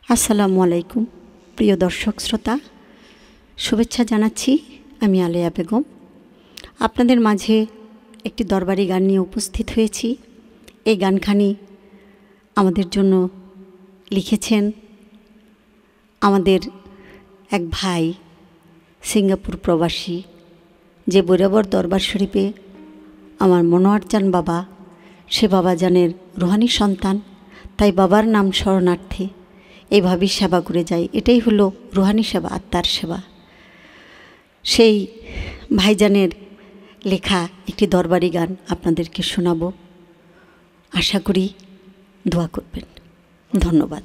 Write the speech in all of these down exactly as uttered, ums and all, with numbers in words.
আসসালামু আলাইকুম প্রিয় দর্শক শ্রোতা, শুভেচ্ছা জানাচ্ছি। আমি আলেয়া বেগম আপনাদের মাঝে একটি দরবারি গান নিয়ে উপস্থিত হয়েছি। এই গানখানি আমাদের জন্য লিখেছেন আমাদের এক ভাই, সিঙ্গাপুর প্রবাসী, যে বরাবর দরবার শরীফে আমার মনোয়ার চান বাবা, সে বাবাজানের রুহানি সন্তান, তাই বাবার নাম শরণার্থে এইভাবেই সেবা করে যায়। এটাই হলো রুহানি সেবা, আত্মার সেবা। সেই ভাইজানের লেখা একটি দরবারি গান আপনাদেরকে শোনাবো। আশা করি দোয়া করবেন। ধন্যবাদ।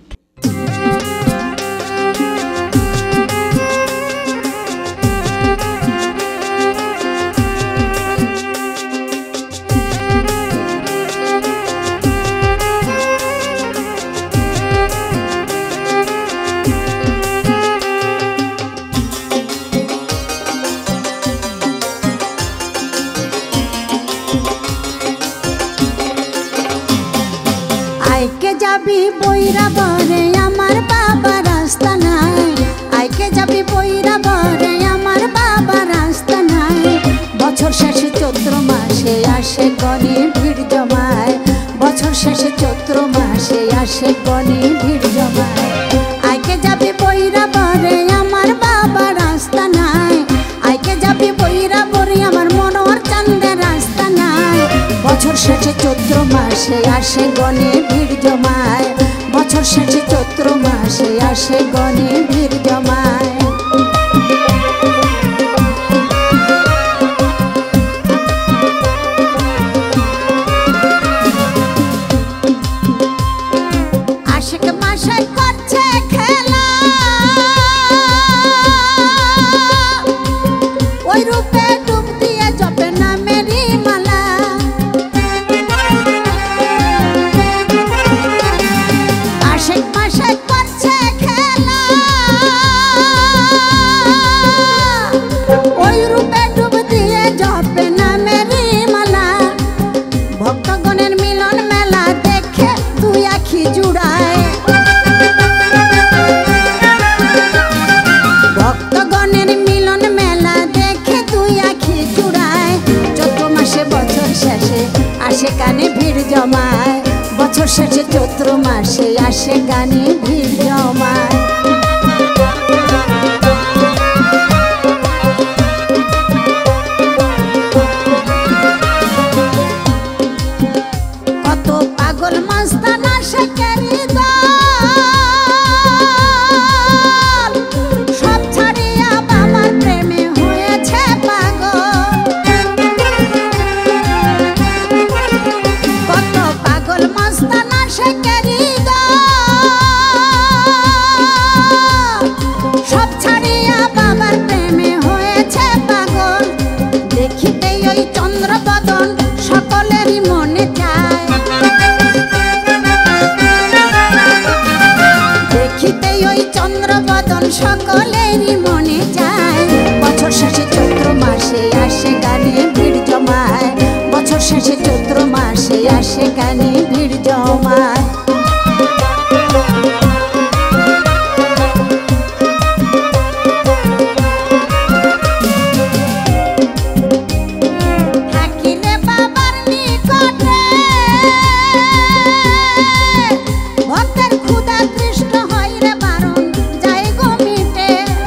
আইকে যাবি বইরা বরে আমার বাবা রাস্তা নাই, আইকে যাবি বইরা বরে আমার বাবা রাস্তা নাই। বছর শেষে চৈত্র মাসে আসে গণে ভিড় জমায়, বছর শেষে চৈত্র মাসে আসে গণে ভিড় জমায়। আইকে যাবি বইরা বরে আমার বাবা রাস্তা নাই, আইকে যাবি বইরা বরে আমার মনোহর চাঁদের রাস্তা নাই। বছর শেষে চৈত্র মাসে আসে গণে ভিড় জমায়, বছর শেষে চৈত্র মাসে আসে গণে ভিড় জমায়। আশিক মাসে করছে খেলা, ওই রূপে ডুব দিয়ে জপে না মেরি মালা। আশিক মাসে করছে খেলা, ওই রূপে ডুব দিয়ে জপে না মেরি মালা। ভক্তগণের মিলন মেলা দেখে তুই আখি জুড়ায়, ভক্তগণের মিলন মেলা দেখে তুই আখি জুড়ায়। চৈত্র মাসে বছর শেষে আসে কানে ভিড় জমায়, বছর শেষে চৈত্র মাসে আসে গানে ভিড় জমায়। কত পাগল মস্তান আসে কেরি দল, সব ছাড়িয়া বাবার প্রেমে হয়েছে পাগল। কত পাগল মস্তান আসে কেরি দল, সব ছাড়িয়া বাবার প্রেমে হয়েছে পাগল। দেখিতেই ওই চন্দ্র বদন সকলেরই মনে চায়, দেখিতেই ওই চন্দ্র বদন সকলেরই মনে চায়। বছর শেষে চৈত্র মাসে আসে গানে ভিড় জমায়, বছর শেষে চৈত্র মাসে আসে গানে ভিড় জমায়। থাকিলে বাবার নিকটে ভক্তের ক্ষুধা তৃষ্ণ হয় রে বারণ যায় গো মিটে।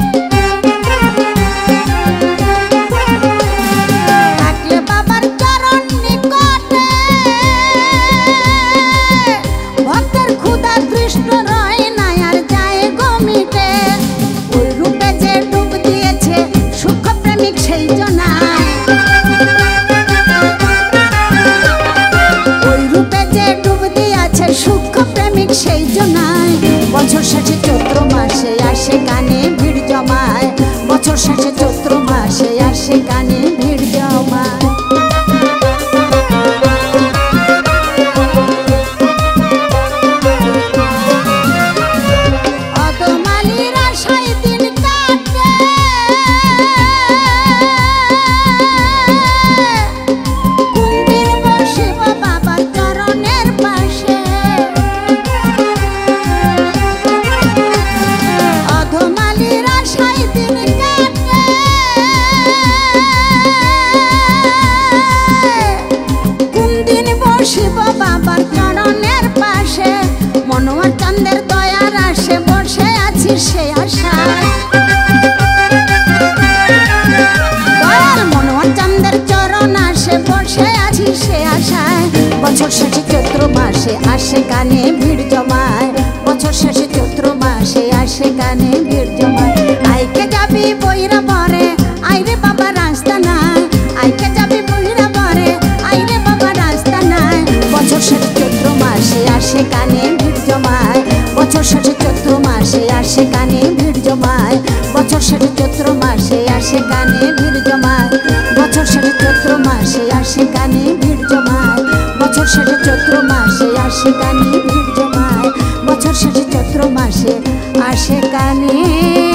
থাকলে বাবার চরণ নিকটে ভক্তের ক্ষুধা তৃষ্ণ রয় না আর যায় গো মিটে। ওই রূপে যে ডুব দিয়েছে সুখ প্রেমিক সেই জনায়, ওই রূপে যে ডুব দিয়েছে সুখ প্রেমিক সেই জনায়। বছর শেষে চৈত্র মাসে আসে গানে ভিড় জমায়, বছর শেষে চৈত্র মাসে আসে গানে ভিড় জমায়। অদমালির আশায় দিন কাটে, কুন্দির বসিব বাবার চরণের পাশে। আছি সে আশায়। দয়াল মনোহর চাঁদের চরণ আসে বসে আছি সে আশায়। বছর শেষে চৈত্র মাসে আসে কানে ভিড় জমায়, বছর শেষে চৈত্র মাসে আসে কানে ভিড় জমায়। আইকে যাবি বইরা বরে আইরে বাবা রাস্তা নাই, আইকে যাবি বইরা বরে আইরে বাবা রাস্তা নাই। বছর শেষে চৈত্র মাসে আসে কানে ভিড় জমায়, বছর শেষে চৈত্র মাসে আসে কানে ভিড় জমায়, বছর শেষে চৈত্র মাসে আসে কানে ভিড় জমায়, বছর শেষে চৈত্র মাসে আসে কানে ভিড় জমায়, বছর শেষে চৈত্র মাসে আসে কানে ভিড় জমায়, বছর শেষে চৈত্র মাসে আসে কানে।